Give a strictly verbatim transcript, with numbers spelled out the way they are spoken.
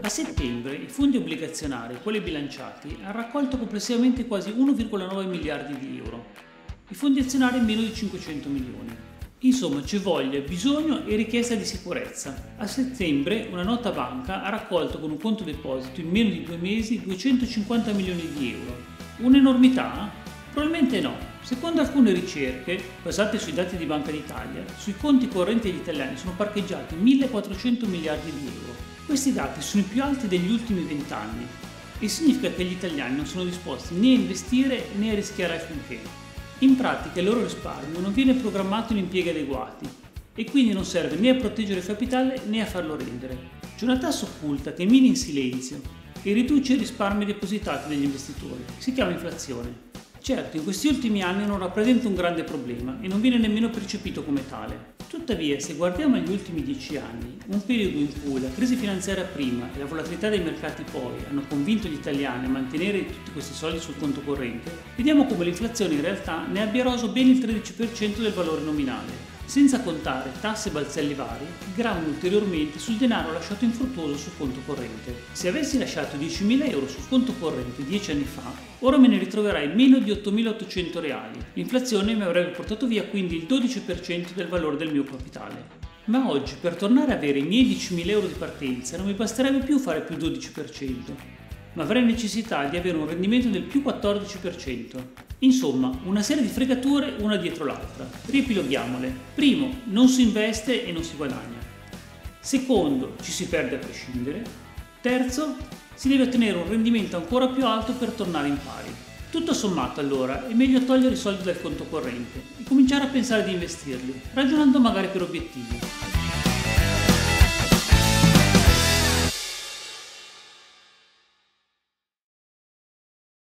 A settembre i fondi obbligazionari e quelli bilanciati hanno raccolto complessivamente quasi uno virgola nove miliardi di euro, i fondi azionari meno di cinquecento milioni. Insomma, c'è voglia, bisogno e richiesta di sicurezza. A settembre una nota banca ha raccolto con un conto deposito in meno di due mesi duecentocinquanta milioni di euro. Un'enormità? Probabilmente no. Secondo alcune ricerche, basate sui dati di Banca d'Italia, sui conti correnti degli italiani sono parcheggiati millequattrocento miliardi di euro. Questi dati sono i più alti degli ultimi vent'anni e significa che gli italiani non sono disposti né a investire né a rischiare alcunché. In pratica il loro risparmio non viene programmato in impieghi adeguati e quindi non serve né a proteggere il capitale né a farlo rendere. C'è una tassa occulta che mina in silenzio e riduce i risparmi depositati dagli investitori. Si chiama inflazione. Certo, in questi ultimi anni non rappresenta un grande problema e non viene nemmeno percepito come tale. Tuttavia, se guardiamo agli ultimi dieci anni, un periodo in cui la crisi finanziaria prima e la volatilità dei mercati poi hanno convinto gli italiani a mantenere tutti questi soldi sul conto corrente, vediamo come l'inflazione in realtà ne abbia eroso ben il tredici per cento del valore nominale. Senza contare tasse e balzelli vari, che gravano ulteriormente sul denaro lasciato infruttuoso sul conto corrente. Se avessi lasciato diecimila euro sul conto corrente dieci anni fa, ora me ne ritroverai meno di ottomilaottocento reali. L'inflazione mi avrebbe portato via quindi il dodici per cento del valore del mio capitale. Ma oggi, per tornare ad avere i miei diecimila euro di partenza, non mi basterebbe più fare più dodici per cento, ma avrei necessità di avere un rendimento del più quattordici per cento. Insomma, una serie di fregature una dietro l'altra. Riepiloghiamole. Primo, non si investe e non si guadagna. Secondo, ci si perde a prescindere. Terzo, si deve ottenere un rendimento ancora più alto per tornare in pari. Tutto sommato, allora, è meglio togliere i soldi dal conto corrente e cominciare a pensare di investirli, ragionando magari per obiettivi.